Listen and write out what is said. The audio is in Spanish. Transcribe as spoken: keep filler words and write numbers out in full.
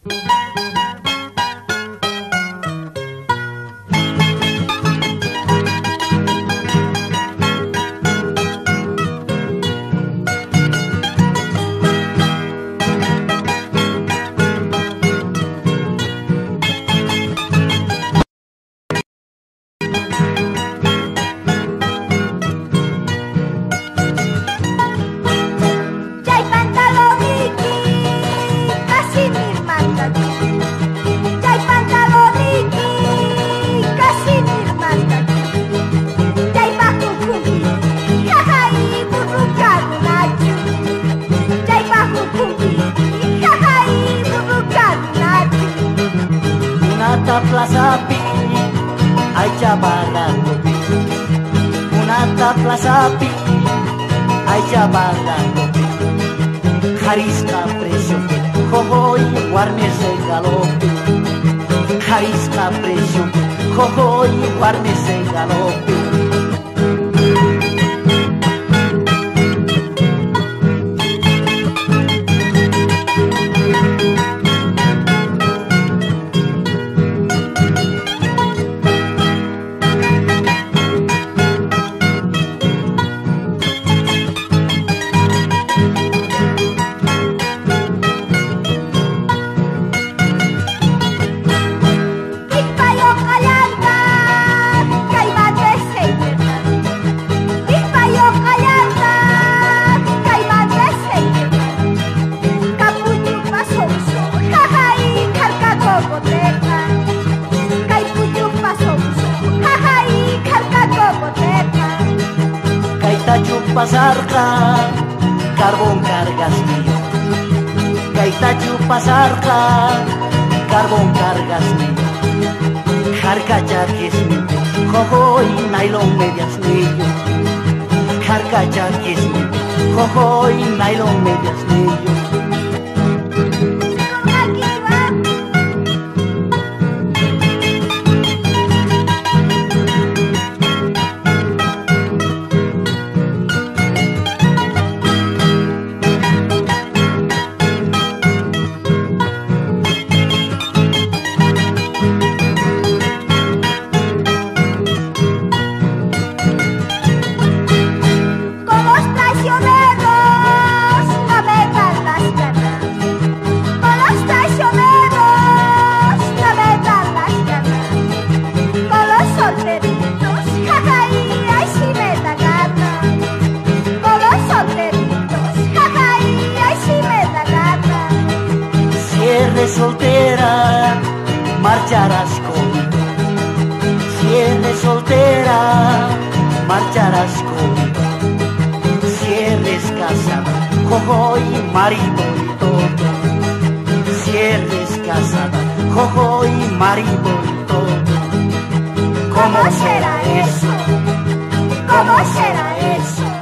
Plaza Pi, ay chabarra, Unata Plaza Pi, ay chabarra, Jalisca precio, jojoy, guarnes el galope, Jalisca precio, jojoy, guarnes el galope. Pasarca, carbón cargas mío. Gaitachu pasarca, carbón cargas mío. Jarca yaques mío, jojoy, nylon medias mío. Jarca yaques mío, jojoy, nylon medias mío. Soltera, marcharás conmigo. Si eres soltera, marcharás conmigo. Si eres casada, jojoy, marido y todo. Si eres casada, jojoy, marido y todo. ¿Cómo será eso? ¿Cómo será eso?